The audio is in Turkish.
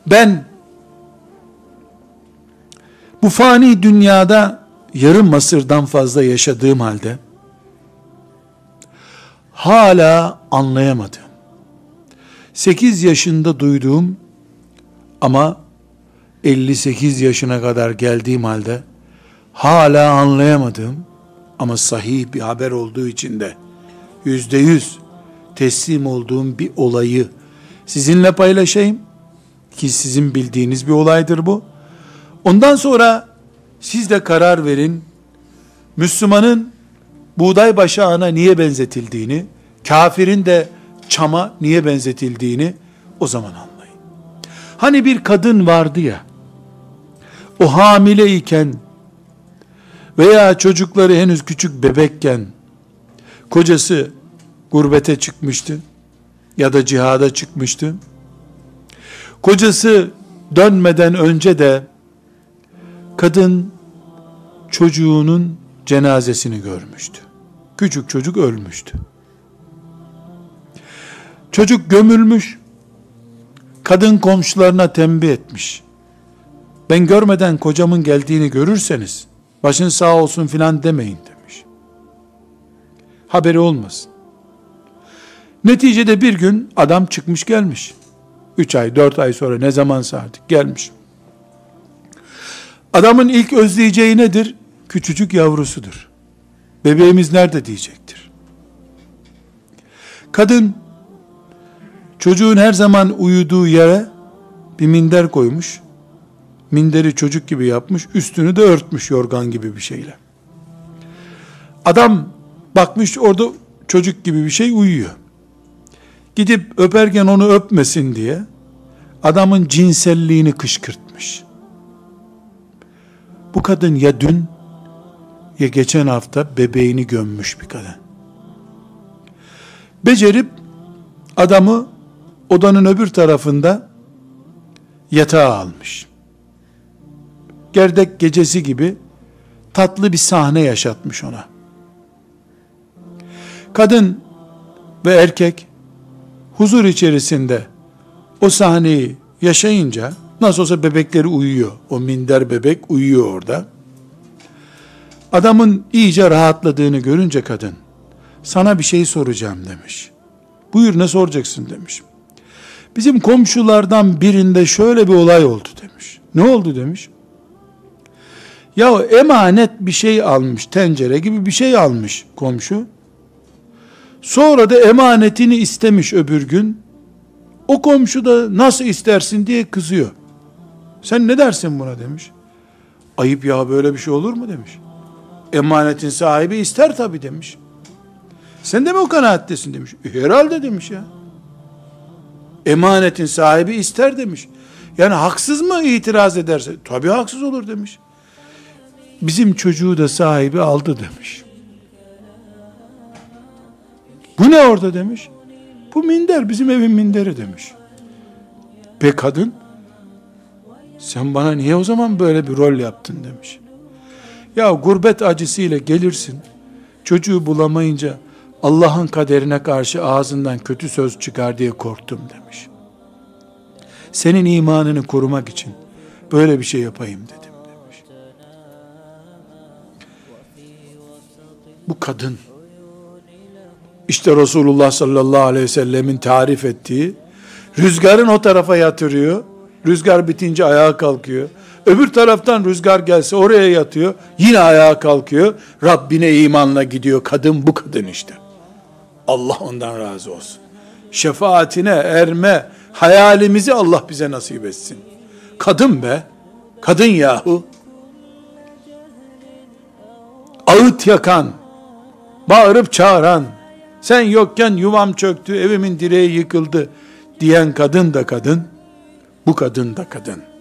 Ben bu fani dünyada yarım asırdan fazla yaşadığım halde hala anlayamadım. 8 yaşında duyduğum ama 58 yaşına kadar geldiğim halde hala anlayamadığım ama sahih bir haber olduğu için de %100 teslim olduğum bir olayı sizinle paylaşayım ki sizin bildiğiniz bir olaydır bu. Ondan sonra siz de karar verin. Müslümanın buğday başağına niye benzetildiğini, kafirin de çama niye benzetildiğini o zaman anlayın. Hani bir kadın vardı ya, o hamileyken veya çocukları henüz küçük bebekken kocası gurbete çıkmıştı ya da cihada çıkmıştı. Kocası dönmeden önce de kadın çocuğunun cenazesini görmüştü. Küçük çocuk ölmüştü. Çocuk gömülmüş. Kadın komşularına tembih etmiş. Ben görmeden kocamın geldiğini görürseniz başın sağ olsun filan demeyin demiş. Haberi olmasın. Neticede bir gün adam çıkmış gelmiş. 3 ay 4 ay sonra ne zamansa artık gelmiş. Adamın ilk özleyeceği nedir? Küçücük yavrusudur. Bebeğimiz nerede diyecektir. Kadın çocuğun her zaman uyuduğu yere bir minder koymuş. Minderi çocuk gibi yapmış. Üstünü de örtmüş yorgan gibi bir şeyle. Adam bakmış orada çocuk gibi bir şey uyuyor. Gidip öperken onu öpmesin diye adamın cinselliğini kışkırtmış. Bu kadın ya dün ya geçen hafta bebeğini gömmüş bir kadın. Becerip adamı odanın öbür tarafında yatağa almış. Gerdek gecesi gibi tatlı bir sahne yaşatmış ona. Kadın ve erkek huzur içerisinde o sahneyi yaşayınca, nasıl olsa bebekleri uyuyor. O minder bebek uyuyor orada. Adamın iyice rahatladığını görünce kadın, sana bir şey soracağım demiş. Buyur, ne soracaksın demiş. Bizim komşulardan birinde şöyle bir olay oldu demiş. Ne oldu demiş. Ya emanet bir şey almış, tencere gibi bir şey almış komşu. Sonra da emanetini istemiş öbür gün. O komşu da nasıl istersin diye kızıyor. Sen ne dersin buna demiş. Ayıp ya, böyle bir şey olur mu demiş. Emanetin sahibi ister tabii demiş. Sen de mi o kanaattesin demiş. Herhalde demiş ya. Emanetin sahibi ister demiş. Yani haksız mı itiraz ederse? Tabii haksız olur demiş. Bizim çocuğu da sahibi aldı demiş. Bu ne orada demiş. Bu minder bizim evin minderi demiş. Be kadın, sen bana niye o zaman böyle bir rol yaptın demiş. Ya gurbet acısıyla gelirsin, çocuğu bulamayınca Allah'ın kaderine karşı ağzından kötü söz çıkar diye korktum demiş. Senin imanını korumak için böyle bir şey yapayım dedim demiş. Bu kadın, İşte Resulullah sallallahu aleyhi ve sellemin tarif ettiği, rüzgarın o tarafa yatırıyor, rüzgar bitince ayağa kalkıyor, öbür taraftan rüzgar gelse oraya yatıyor, yine ayağa kalkıyor, Rabbine imanla gidiyor. Kadın bu kadın işte. Allah ondan razı olsun. Şefaatine erme hayalimizi Allah bize nasip etsin. Kadın be, kadın yahu. Ağıt yakan, bağırıp çağıran, sen yokken yuvam çöktü, evimin direği yıkıldı diyen kadın da kadın, bu kadın da kadın.